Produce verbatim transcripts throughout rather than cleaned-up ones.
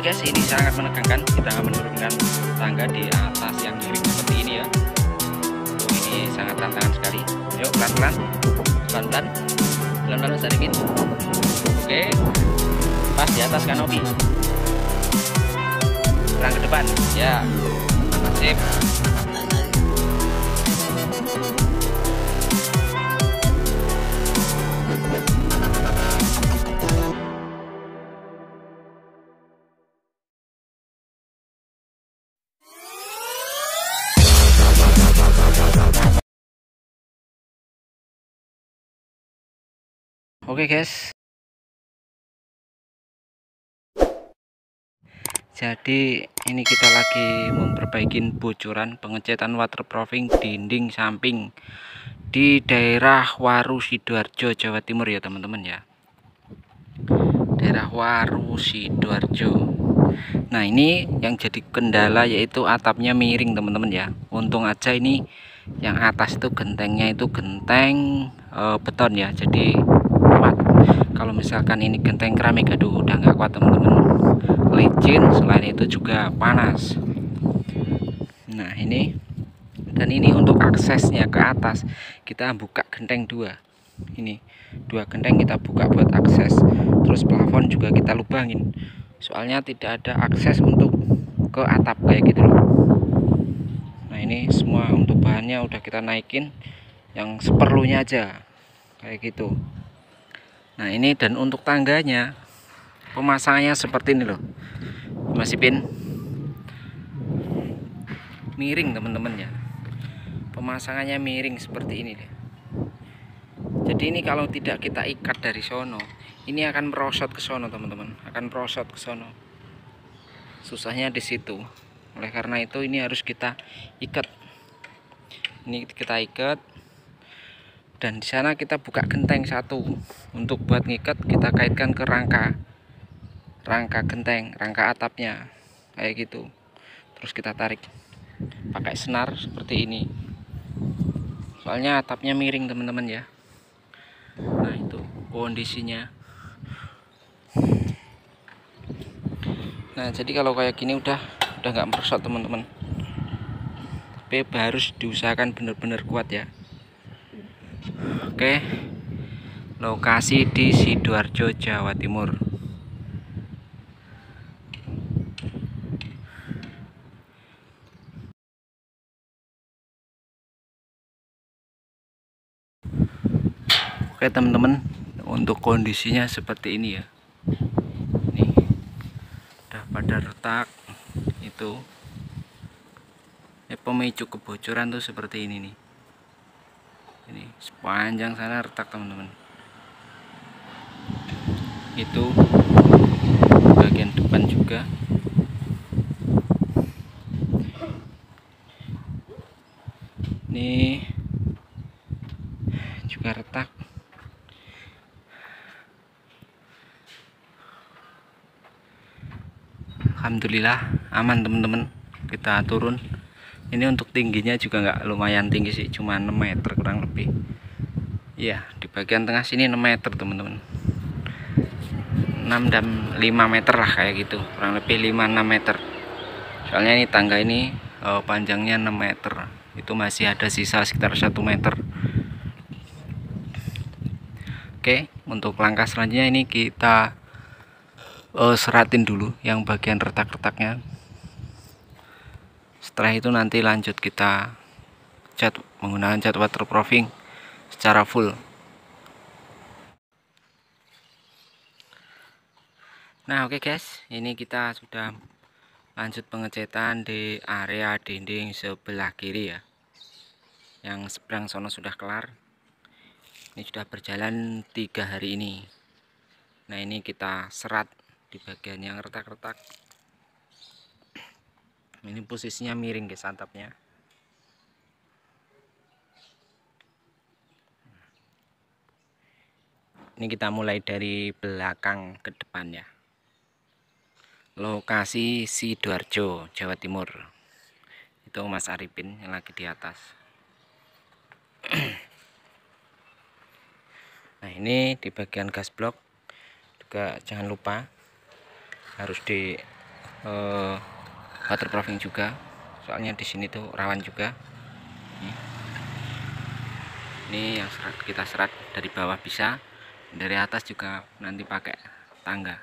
Oke guys, ini sangat menegangkan. Kita menurunkan tangga di atas yang miring seperti ini ya. Ini sangat tantangan sekali. Yuk pelan-pelan, pelan-pelan, pelan-pelan Mas Arifin. Oke, pas di atas kanopi. Kurang ke depan, ya. Sip. Oke guys, jadi ini kita lagi memperbaiki bocoran pengecetan waterproofing dinding samping di daerah Waru Sidoarjo, Jawa Timur ya teman-teman ya. Daerah Waru Sidoarjo. Nah ini yang jadi kendala yaitu atapnya miring teman-teman ya. Untung aja ini yang atas itu gentengnya itu genteng e, beton ya, jadi kuat. Kalau misalkan ini genteng keramik, aduh udah nggak kuat teman-teman, licin, selain itu juga panas. Nah ini, dan ini untuk aksesnya ke atas kita buka genteng dua, ini dua genteng kita buka buat akses. Terus plafon juga kita lubangin, soalnya tidak ada akses untuk ke atap kayak gitu loh. Nah ini semua untuk bahannya udah kita naikin yang seperlunya aja kayak gitu. Nah ini, dan untuk tangganya pemasangannya seperti ini loh Mas Ipin, miring teman-teman ya. Pemasangannya miring seperti ini deh. Jadi ini kalau tidak kita ikat dari sono, ini akan merosot ke sono teman-teman, akan merosot ke sono. Susahnya di situ. Oleh karena itu ini harus kita ikat. Ini kita ikat, dan di sana kita buka genteng satu. Untuk buat ngikat kita kaitkan ke rangka rangka genteng, rangka atapnya kayak gitu. Terus kita tarik pakai senar seperti ini, soalnya atapnya miring teman-teman ya. Nah itu kondisinya. Nah jadi kalau kayak gini udah udah nggak merosot teman-teman, tapi harus diusahakan benar-benar kuat ya. Oke, lokasi di Sidoarjo, Jawa Timur. Oke teman-teman, untuk kondisinya seperti ini ya. Nih, udah pada retak itu. Ini pemicu kebocoran tuh seperti ini nih. Ini sepanjang sana retak teman-teman. Itu bagian depan juga. Ini juga retak. Alhamdulillah aman teman-teman, kita turun. Ini untuk tingginya juga nggak lumayan tinggi sih, cuma enam meter kurang lebih. Ya, di bagian tengah sini enam meter teman-teman. enam dan lima meter lah kayak gitu, kurang lebih lima enam meter. Soalnya ini tangga ini oh, panjangnya enam meter. Itu masih ada sisa sekitar satu meter. Oke, untuk langkah selanjutnya ini kita oh, seratin dulu yang bagian retak-retaknya. Setelah itu nanti lanjut kita cat menggunakan cat waterproofing secara full. Nah oke okay guys, ini kita sudah lanjut pengecetan di area dinding sebelah kiri ya. Yang seberang sono sudah kelar. Ini sudah berjalan tiga hari ini. Nah ini kita serat di bagian yang retak-retak. Ini posisinya miring guys atapnya. Ini kita mulai dari belakang ke depan ya. Lokasi Sidoarjo, Jawa Timur. Itu Mas Arifin yang lagi di atas. Nah ini di bagian gas blok juga jangan lupa harus di uh, waterproofing juga, soalnya di sini tuh rawan juga. Ini yang serat, kita serat dari bawah bisa, dari atas juga nanti pakai tangga.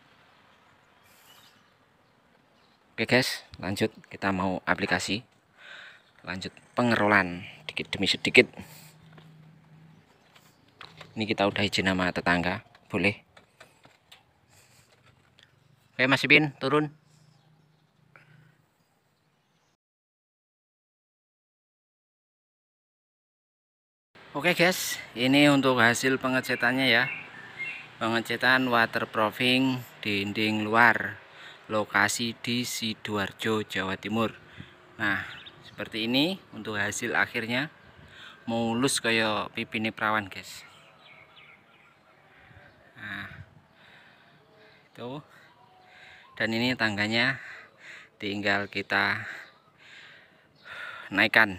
Oke guys, lanjut kita mau aplikasi, lanjut pengerolan dikit demi sedikit. Ini kita udah izin sama tetangga, boleh. Oke Mas Ipin, turun. Oke guys, ini untuk hasil pengecatannya ya. Pengecatan waterproofing dinding luar, lokasi di Sidoarjo, Jawa Timur. Nah, seperti ini untuk hasil akhirnya, mulus kayak pipine perawan guys. Nah, itu. Dan ini tangganya tinggal kita naikkan.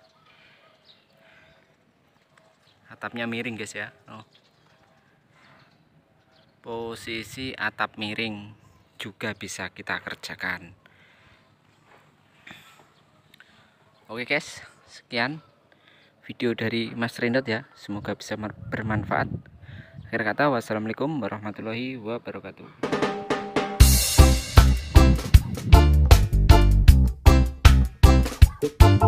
Atapnya miring guys ya. Oh. Posisi atap miring juga bisa kita kerjakan. Oke guys, sekian video dari Mas Rindot ya, semoga bisa bermanfaat. Akhir kata, wassalamualaikum warahmatullahi wabarakatuh.